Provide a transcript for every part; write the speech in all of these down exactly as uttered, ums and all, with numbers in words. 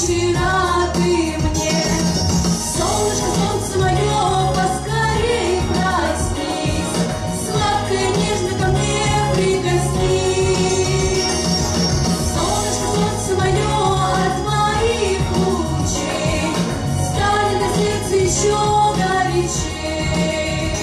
вчера ты мне. Солнышко, солнце мое, поскорей проснись, сладко и нежно ко мне прикоснись. Солнышко, солнце мое, от твоих лучей станет на сердце еще горячей.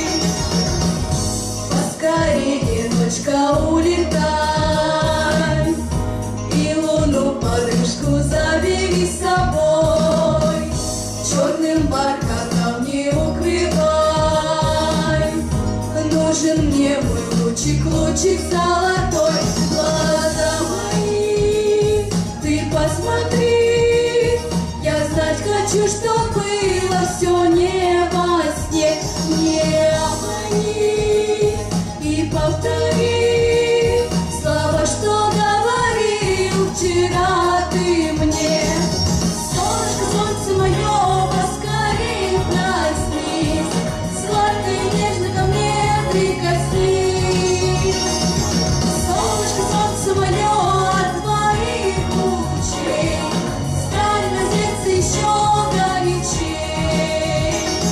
Поскорей, девочка, улетай, и луну подружку забери с собой. Черным бархатом не укрывай, нужен мне мой лучик, лучик золотой. Глаза мои, ты посмотри, я знать хочу, что было все не во сне. Не обмани и повтори слова, что говорил вчера ты мне. Солнышко, солнце мое, поскорей проснись, сладко и нежно ко мне прикоснись. Солнышко, солнце мое, от твоих лучей станет на сердце еще горячей.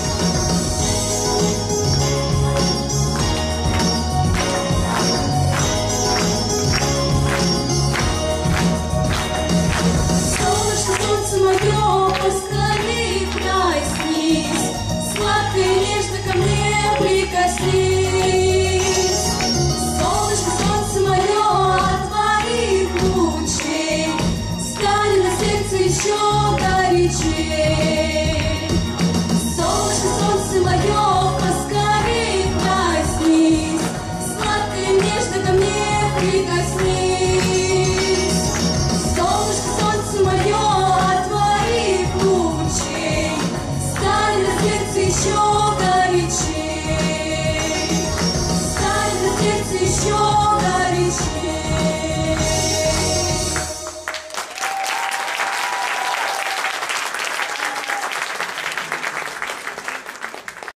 Солнышко, солнце мое, поскорей проснись, сладко и нежно ко мне прикоснись. Солнышко, солнце мое, от твоих лучей станет на сердце еще горячей. Солнышко, солнце мое, поскорей проснись, сладко и нежно ко мне прикоснись. Солнышко, солнце мое, от твоих лучей станет на сердце еще